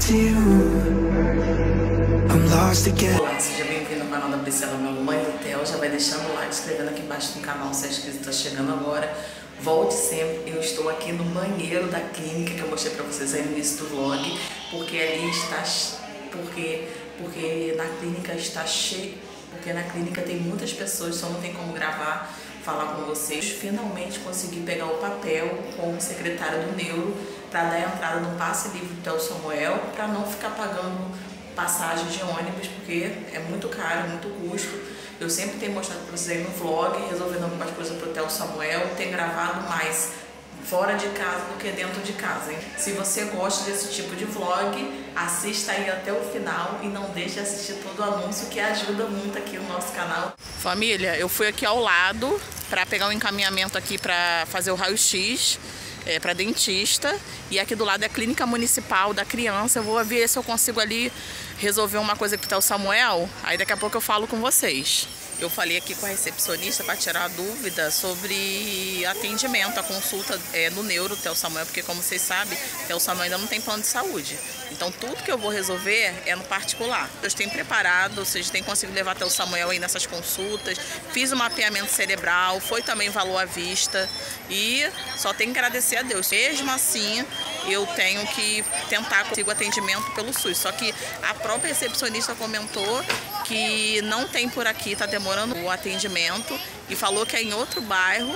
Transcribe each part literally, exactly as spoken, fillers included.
Olá, seja bem-vindo ao canal da Priscila, meu Mãe Hotel. Já vai deixando o like, inscrevendo aqui embaixo no canal se é inscrito, está chegando agora. Volte sempre. Eu estou aqui no banheiro da clínica que eu mostrei para vocês aí no início do vlog, porque ali está, porque, porque na clínica está cheio, porque na clínica tem muitas pessoas, só não tem como gravar, falar com vocês. Finalmente consegui pegar o papel com o secretário do Neuro para dar a entrada no passe livre do Theo Samuel, para não ficar pagando passagem de ônibus, porque é muito caro, muito custo. Eu sempre tenho mostrado para vocês aí no vlog, resolvendo algumas coisas para o Theo Samuel, tenho gravado mais fora de casa do que dentro de casa, hein? Se você gosta desse tipo de vlog, assista aí até o final e não deixe de assistir todo o anúncio, que ajuda muito aqui no nosso canal. Família, eu fui aqui ao lado para pegar um encaminhamento aqui para fazer o raio-x. É, para dentista, e aqui do lado é a clínica municipal da criança. Eu vou ver se eu consigo ali resolver uma coisa que tá o Samuel, aí daqui a pouco eu falo com vocês. Eu falei aqui com a recepcionista para tirar a dúvida sobre atendimento, a consulta é, no Neuro Theo Samuel, porque como vocês sabem, Theo Samuel ainda não tem plano de saúde. Então tudo que eu vou resolver é no particular. Eu tenho preparado, ou seja, tenho conseguido levar Theo Samuel aí nessas consultas, fiz um mapeamento cerebral, foi também valor à vista e só tenho que agradecer a Deus. Mesmo assim, eu tenho que tentar conseguir o atendimento pelo SUS. Só que a própria recepcionista comentou que não tem por aqui, tá demorando o atendimento, e falou que é em outro bairro.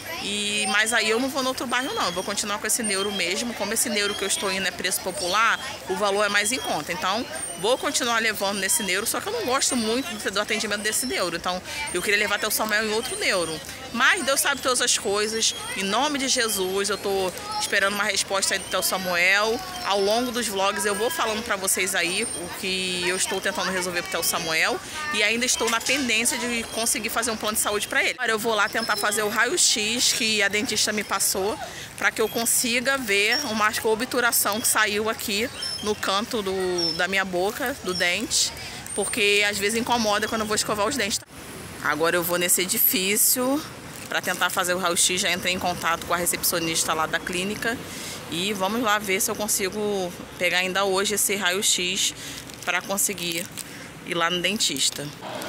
E, mas aí eu não vou no outro bairro não, eu vou continuar com esse Neuro mesmo. Como esse Neuro que eu estou indo é preço popular, o valor é mais em conta. Então vou continuar levando nesse Neuro, só que eu não gosto muito do atendimento desse Neuro. Então eu queria levar até o Samuel em outro Neuro. Mas Deus sabe todas as coisas, em nome de Jesus, eu tô esperando uma resposta aí do Theo Samuel. Ao longo dos vlogs eu vou falando pra vocês aí o que eu estou tentando resolver pro Theo Samuel. E ainda estou na pendência de conseguir fazer um plano de saúde pra ele. Agora eu vou lá tentar fazer o raio-x que a dentista me passou, para que eu consiga ver uma obturação que saiu aqui no canto do, da minha boca, do dente, porque às vezes incomoda quando eu vou escovar os dentes. Agora eu vou nesse edifício para tentar fazer o raio-x, já entrei em contato com a recepcionista lá da clínica e vamos lá ver se eu consigo pegar ainda hoje esse raio-x para conseguir ir lá no dentista.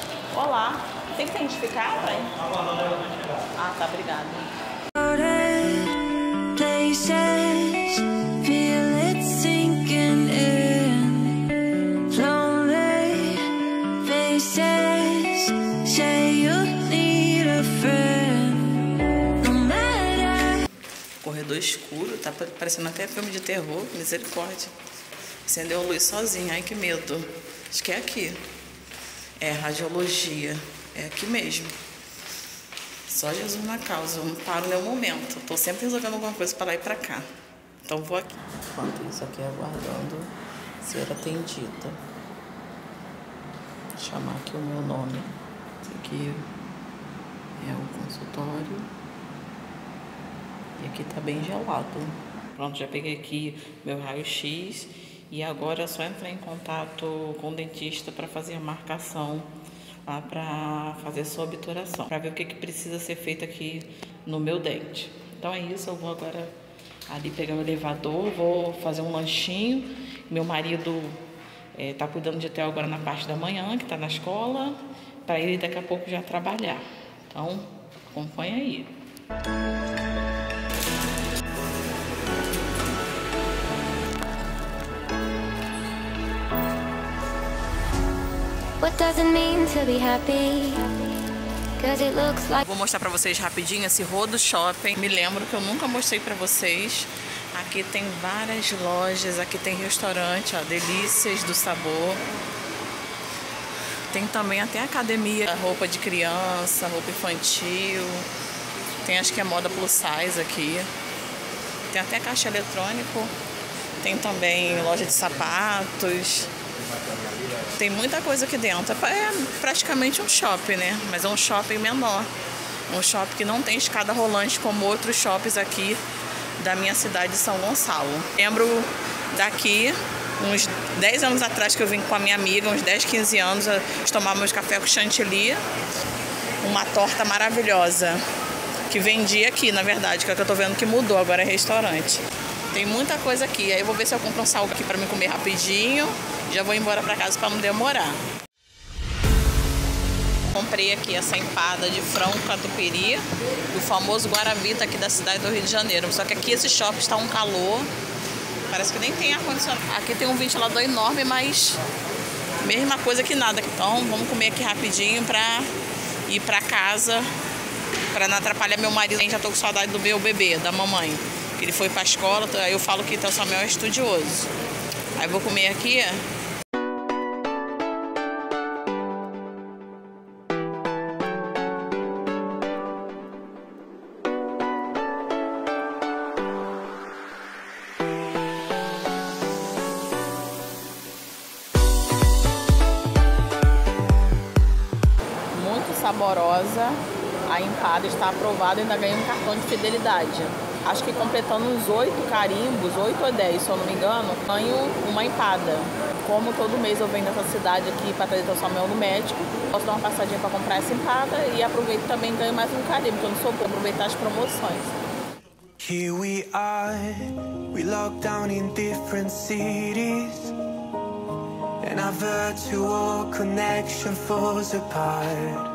Olá, tem que identificar, pai? Ah, tá, obrigada. Corredor escuro, tá parecendo até filme de terror, misericórdia. Acendeu a luz sozinho, ai que medo. Acho que é aqui. É, radiologia. É aqui mesmo. Só Jesus na causa, eu não paro nenhum momento. Tô sempre resolvendo alguma coisa para lá e para cá. Então vou aqui. Enquanto isso aqui, aguardando ser atendida. Vou chamar aqui o meu nome. Esse aqui é o consultório. E aqui tá bem gelado. Pronto, já peguei aqui meu raio-x. E agora é só entrar em contato com o dentista para fazer a marcação lá para fazer sua obturação, para ver o que, que precisa ser feito aqui no meu dente. Então é isso, eu vou agora ali pegar o elevador, vou fazer um lanchinho. Meu marido é, tá cuidando de Theo agora na parte da manhã, que tá na escola, para ele daqui a pouco já trabalhar. Então acompanha aí. What does it mean to be happy? Cause it looks like... Vou mostrar pra vocês rapidinho esse Rodo Shopping. Me lembro que eu nunca mostrei pra vocês. Aqui tem várias lojas, aqui tem restaurante, ó, Delícias do Sabor. Tem também até academia, roupa de criança, roupa infantil. Tem, acho que é moda plus size aqui. Tem até caixa eletrônico. Tem também loja de sapatos. Tem muita coisa aqui dentro. É praticamente um shopping, né? Mas é um shopping menor. Um shopping que não tem escada rolante como outros shoppings aqui da minha cidade de São Gonçalo. Lembro daqui, uns dez anos atrás, que eu vim com a minha amiga, uns dez, quinze anos, tomávamos café com chantilly, uma torta maravilhosa, que vendia aqui, na verdade, que é o que eu tô vendo que mudou, agora é restaurante. Tem muita coisa aqui. Aí eu vou ver se eu compro um salgado aqui pra me comer rapidinho. Já vou embora pra casa pra não demorar. Comprei aqui essa empada de frango catupiry, o famoso Guaravita aqui da cidade do Rio de Janeiro. Só que aqui esse shopping está um calor. Parece que nem tem ar-condicionado. Aqui tem um ventilador enorme, mas mesma coisa que nada. Então vamos comer aqui rapidinho pra ir pra casa, pra não atrapalhar meu marido. Já tô com saudade do meu bebê, da mamãe. Ele foi pra escola, aí eu falo que o Samuel é estudioso. Aí vou comer aqui. Saborosa, a empada está aprovada e ainda ganhei um cartão de fidelidade. Acho que completando uns oito carimbos, oito ou dez, se eu não me engano, ganho uma empada. Como todo mês eu venho nessa cidade aqui para trazer o Samuel no médico, posso dar uma passadinha para comprar essa empada e aproveito também e ganho mais um carimbo, porque eu não sou boa, aproveitar as promoções. Here we are, we locked down in different cities, and our virtual connection falls apart.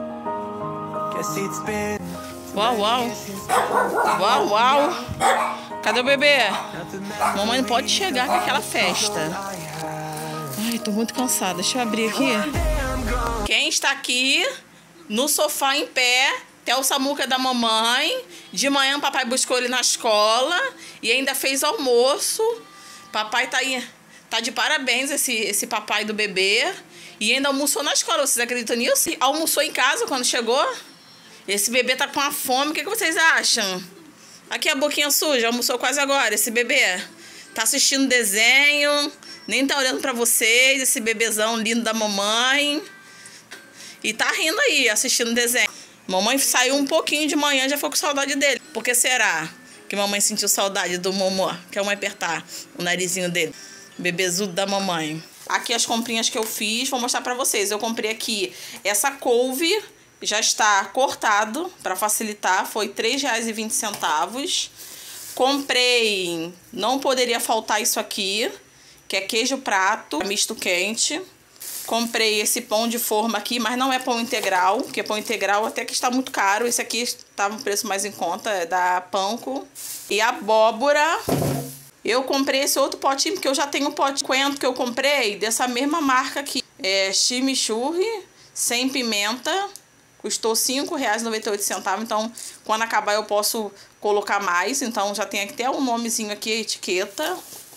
Uau, uau. Uau, uau. Cadê o bebê? Mamãe não pode chegar com aquela festa. Ai, tô muito cansada. Deixa eu abrir aqui. Quem está aqui no sofá em pé? Theo Samuca da mamãe. De manhã papai buscou ele na escola e ainda fez almoço. Papai tá aí. Tá de parabéns esse, esse papai do bebê. E ainda almoçou na escola. Vocês acreditam nisso? Almoçou em casa quando chegou? Esse bebê tá com uma fome, o que, que vocês acham? Aqui a boquinha suja, almoçou quase agora. Esse bebê tá assistindo desenho, nem tá olhando pra vocês. Esse bebezão lindo da mamãe. E tá rindo aí, assistindo desenho. Mamãe saiu um pouquinho de manhã, já foi com saudade dele. Por que será que mamãe sentiu saudade do Momô? Que a mãe apertar o narizinho dele. Bebezudo da mamãe. Aqui as comprinhas que eu fiz, vou mostrar pra vocês. Eu comprei aqui essa couve. Já está cortado para facilitar, foi três reais e vinte centavos. Comprei, não poderia faltar isso aqui, que é queijo prato, misto quente. Comprei esse pão de forma aqui, mas não é pão integral, porque pão integral até que está muito caro. Esse aqui estava um preço mais em conta, é da Panko. E abóbora. Eu comprei esse outro potinho, porque eu já tenho um pote coentro que eu comprei dessa mesma marca aqui. É chimichurri, sem pimenta. Custou cinco reais e noventa e oito centavos, então quando acabar eu posso colocar mais. Então já tem até um nomezinho aqui, a etiqueta.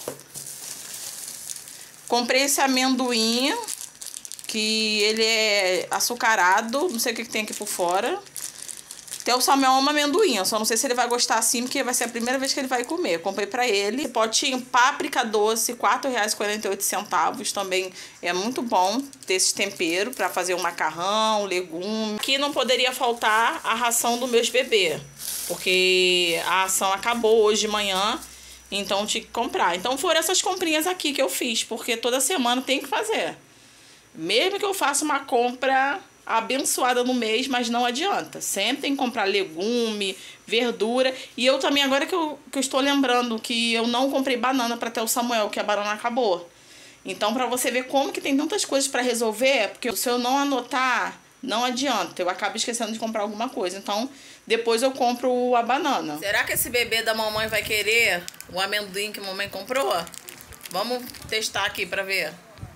Comprei esse amendoim, que ele é açucarado, não sei o que, que tem aqui por fora. Até o Samuel ama amendoim, eu só não sei se ele vai gostar assim, porque vai ser a primeira vez que ele vai comer. Eu comprei pra ele. Esse potinho páprica doce, quatro reais e quarenta e oito centavos. Também é muito bom ter esse tempero pra fazer um macarrão, legume. Aqui não poderia faltar a ração dos meus bebês, porque a ação acabou hoje de manhã, então eu tinha que comprar. Então foram essas comprinhas aqui que eu fiz, porque toda semana tem que fazer. Mesmo que eu faça uma compra abençoada no mês, mas não adianta. Sempre tem que comprar legume, verdura. E eu também, agora que eu, que eu estou lembrando que eu não comprei banana para ter o Samuel, que a banana acabou. Então, para você ver como que tem tantas coisas para resolver, porque se eu não anotar, não adianta. Eu acabo esquecendo de comprar alguma coisa. Então, depois eu compro a banana. Será que esse bebê da mamãe vai querer o amendoim que a mamãe comprou? Vamos testar aqui para ver.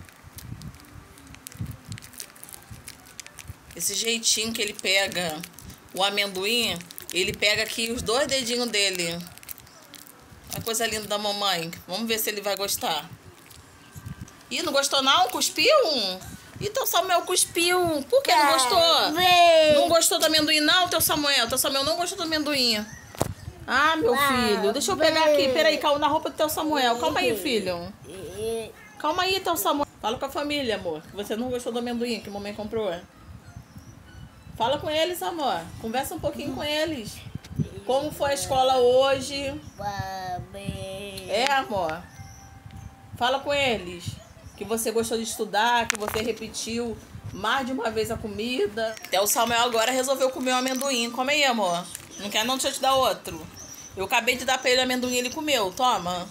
Esse jeitinho que ele pega o amendoim, ele pega aqui os dois dedinhos dele. Uma coisa linda da mamãe. Vamos ver se ele vai gostar. Ih, não gostou não? Cuspiu? Ih, teu Samuel cuspiu. Por que não gostou? Não gostou do amendoim não, teu Samuel? Teu Samuel não gostou do amendoim. Ah, meu filho. Deixa eu pegar aqui. Peraí, caiu na roupa do teu Samuel. Calma aí, filho. Calma aí, teu Samuel. Fala com a família, amor. Que você não gostou do amendoim que a mamãe comprou. Fala com eles, amor. Conversa um pouquinho com eles. Como foi a escola hoje? É, amor. Fala com eles. Que você gostou de estudar, que você repetiu mais de uma vez a comida. Até o Samuel agora resolveu comer um amendoim. Come aí, amor. Não quer não? Deixa eu te dar outro. Eu acabei de dar pra ele amendoim, ele comeu. Toma.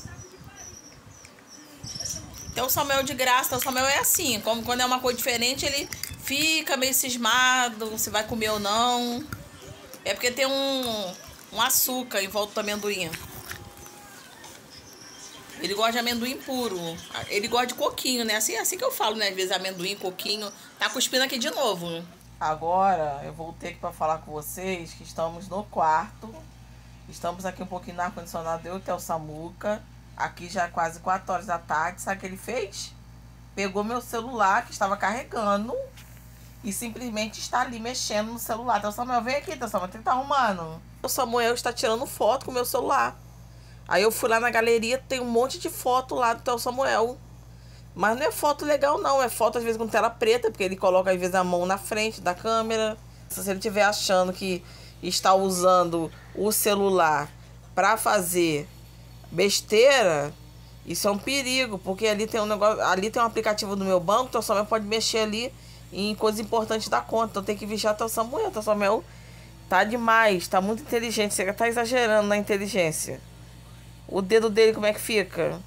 Então o Samuel de graça, o Samuel é assim. Como quando é uma coisa diferente, ele fica meio cismado se vai comer ou não. É porque tem um, um açúcar em volta do amendoim. Ele gosta de amendoim puro. Ele gosta de coquinho, né? Assim, assim que eu falo, né? Às vezes amendoim, coquinho. Tá cuspindo aqui de novo. Agora eu voltei aqui pra falar com vocês que estamos no quarto. Estamos aqui um pouquinho no ar-condicionado, eu e o Theo Samuca. Aqui já é quase quatro horas da tarde. Sabe o que ele fez? Pegou meu celular, que estava carregando, e simplesmente está ali mexendo no celular. Theo Samuel, vem aqui, Theo Samuel, ele tá arrumando. O Samuel está tirando foto com o meu celular. Aí eu fui lá na galeria, tem um monte de foto lá do Theo Samuel. Mas não é foto legal não, é foto às vezes com tela preta, porque ele coloca às vezes a mão na frente da câmera. Se ele estiver achando que está usando o celular para fazer besteira, isso é um perigo, porque ali tem um negócio, ali tem um aplicativo do meu banco, o Theo Samuel pode mexer ali em coisas importantes da conta. Então tem que vigiar o Theo Samuel. O Theo Samuel tá demais, tá muito inteligente, você tá exagerando na inteligência. O dedo dele como é que fica?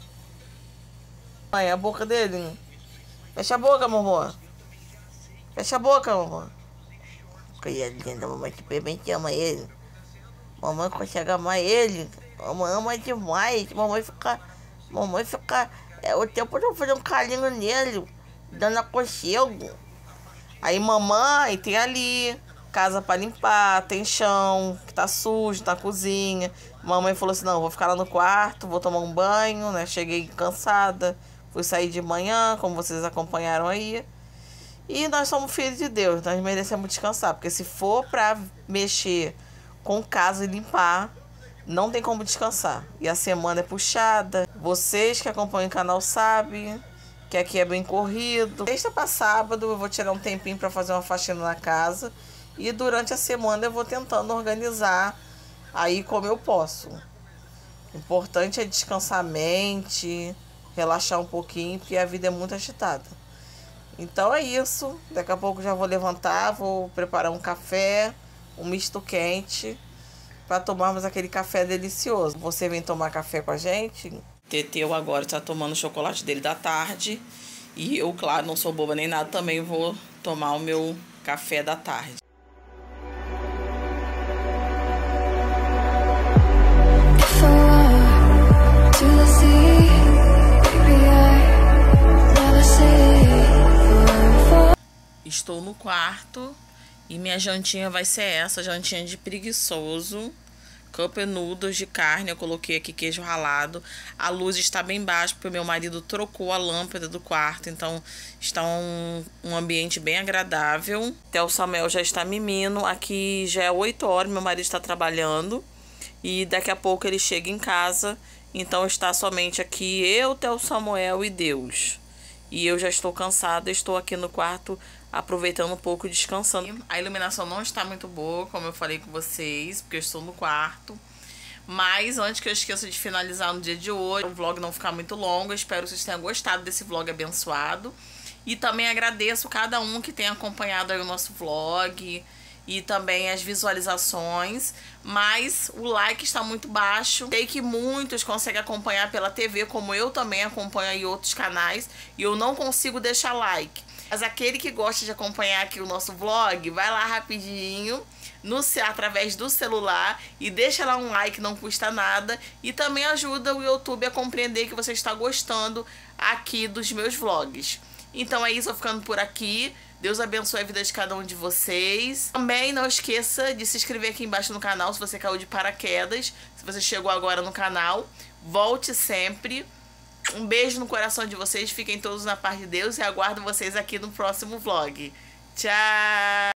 Ai, a boca dele. Fecha a boca, amor. Fecha a boca, amor. Coisa linda, mamãe simplesmente ama ele. Mamãe consegue amar ele. Mamãe ama demais. Mamãe fica... Mamãe fica... É, o tempo de eu fazer um carinho nele. Dando aconchego. Aí mamãe tem ali... Casa pra limpar, tem chão que tá sujo, tá cozinha. Mamãe falou assim, não, vou ficar lá no quarto, vou tomar um banho, né? Cheguei cansada, fui sair de manhã, como vocês acompanharam aí. E nós somos filhos de Deus, nós merecemos descansar. Porque se for pra mexer com casa e limpar, não tem como descansar. E a semana é puxada. Vocês que acompanham o canal sabem que aqui é bem corrido. Sexta pra sábado eu vou tirar um tempinho pra fazer uma faxina na casa. E durante a semana eu vou tentando organizar aí como eu posso. O importante é descansar a mente, relaxar um pouquinho, porque a vida é muito agitada. Então é isso. Daqui a pouco já vou levantar, vou preparar um café, um misto quente, para tomarmos aquele café delicioso. Você vem tomar café com a gente? Teteu agora está tomando o chocolate dele da tarde. E eu, claro, não sou boba nem nada, também vou tomar o meu café da tarde. Estou no quarto e minha jantinha vai ser essa, jantinha de preguiçoso. Cup noodles de carne, eu coloquei aqui queijo ralado. A luz está bem baixa porque o meu marido trocou a lâmpada do quarto, então está um, um ambiente bem agradável. Até o Samuel já está mimino, aqui já é oito horas, meu marido está trabalhando. E daqui a pouco ele chega em casa, então está somente aqui eu, Theo Samuel e Deus. E eu já estou cansada, estou aqui no quarto aproveitando um pouco e descansando. A iluminação não está muito boa, como eu falei com vocês, porque eu estou no quarto. Mas antes que eu esqueça de finalizar no dia de hoje, o vlog não ficar muito longo, eu espero que vocês tenham gostado desse vlog abençoado. E também agradeço cada um que tem acompanhado aí o nosso vlog e também as visualizações, mas o like está muito baixo. Sei que muitos conseguem acompanhar pela T V, como eu também acompanho aí outros canais, e eu não consigo deixar like. Mas aquele que gosta de acompanhar aqui o nosso vlog, vai lá rapidinho, no, através do celular, e deixa lá um like, não custa nada, e também ajuda o YouTube a compreender que você está gostando aqui dos meus vlogs. Então é isso, eu vou ficando por aqui. Deus abençoe a vida de cada um de vocês. Também não esqueça de se inscrever aqui embaixo no canal se você caiu de paraquedas. Se você chegou agora no canal, volte sempre. Um beijo no coração de vocês. Fiquem todos na paz de Deus e aguardo vocês aqui no próximo vlog. Tchau!